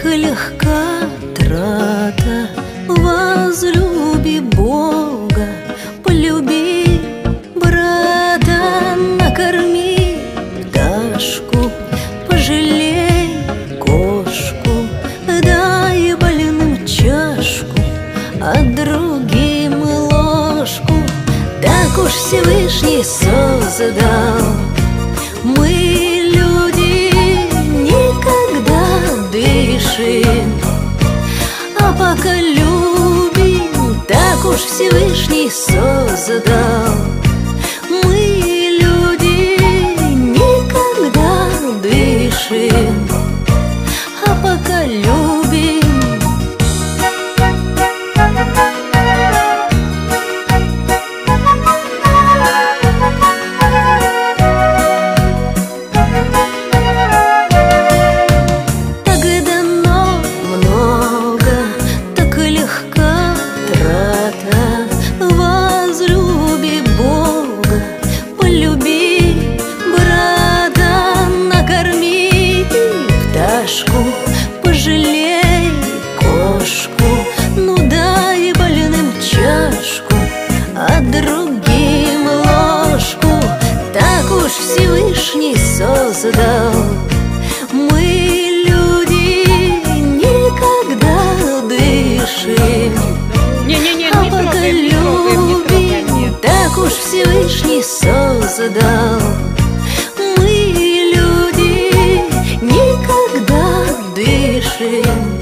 легка трата. Возлюби Бога, полюби брата, накорми пташку, пожалей кошку, дай больным чашку, а другим ложку. Так уж Всевышний создал. Мы, люди, никогда дышим, а пока любим, так уж Всевышний создал. Мы, люди, никогда дышим, а пока любим. Возлюби Бога, полюби брата, накорми пташку, пожалей кошку, ну дай больным чашку, а другим ложку. Так уж Всевышний создал. Мы, люди, никогда дышим, а пока любим, так уж Всевышний создал. Мы, люди, никогда дышим.